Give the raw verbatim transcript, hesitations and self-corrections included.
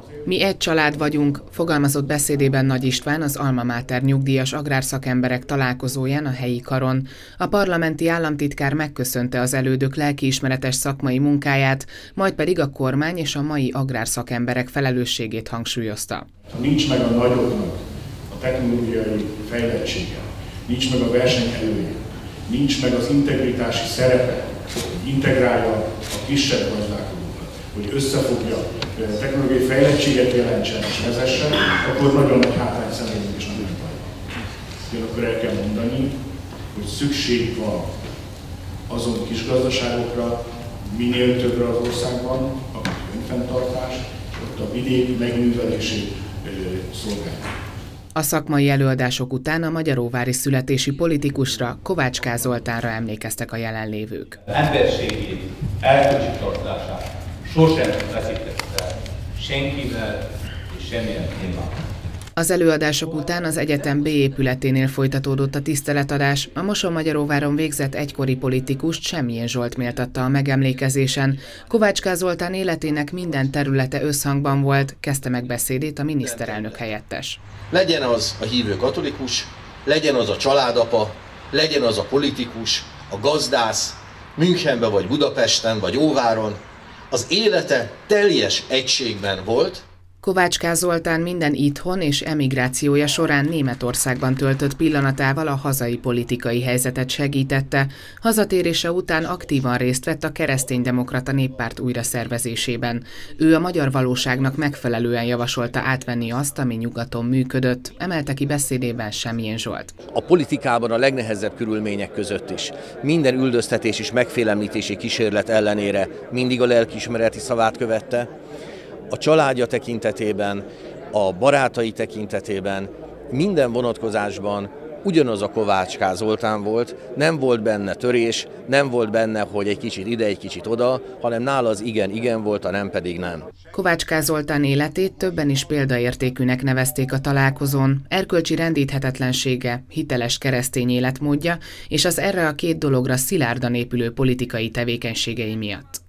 Mi egy család vagyunk, fogalmazott beszédében Nagy István az Alma Mater nyugdíjas agrárszakemberek találkozóján a helyi karon. A parlamenti államtitkár megköszönte az elődök lelkiismeretes szakmai munkáját, majd pedig a kormány és a mai agrárszakemberek felelősségét hangsúlyozta. Ha nincs meg a nagyoknak a technológiai fejlettsége, nincs meg a versenyelője, nincs meg az integritási szerepe, hogy integrálja a kisebb gazdálkodókat, hogy összefogja, technológiai fejlettséget jelentsen és vezessen, akkor nagyon nagy hátrányt szenvedünk és nagyon baj. Ugyanakkor el kell mondani, hogy szükség van azon kis gazdaságokra, minél többre az országban, akik önfenntartás, és ott a vidék megművelését szolgálják. A szakmai előadások után a magyaróvári születési politikusra, Kovács K. Zoltánra emlékeztek a jelenlévők. Emberségét, erkölcsi tartását sosem veszítette senkivel és semmilyen témában. Az előadások után az egyetem B épületénél folytatódott a tiszteletadás. A Mosonmagyaróváron végzett egykori politikust Semmjén Zsolt méltatta a megemlékezésen. Kovács K. Zoltán életének minden területe összhangban volt, kezdte meg beszédét a miniszterelnök helyettes. Legyen az a hívő katolikus, legyen az a családapa, legyen az a politikus, a gazdász, Münchenben vagy Budapesten vagy Óváron, az élete teljes egységben volt. Kovács K. Zoltán minden itthon és emigrációja során Németországban töltött pillanatával a hazai politikai helyzetet segítette. Hazatérése után aktívan részt vett a Kereszténydemokrata Néppárt újraszervezésében. Ő a magyar valóságnak megfelelően javasolta átvenni azt, ami nyugaton működött, emelte ki beszédében Semmjén Zsolt. A politikában a legnehezebb körülmények között is, minden üldöztetés és megfélemlítési kísérlet ellenére mindig a lelkiismereti szavát követte. A családja tekintetében, a barátai tekintetében, minden vonatkozásban ugyanaz a Kovács K. Zoltán volt, nem volt benne törés, nem volt benne, hogy egy kicsit ide, egy kicsit oda, hanem nála az igen, igen volt, a nem pedig nem. Kovács K. Zoltán életét többen is példaértékűnek nevezték a találkozón. Erkölcsi rendíthetetlensége, hiteles keresztény életmódja és az erre a két dologra szilárdan épülő politikai tevékenységei miatt.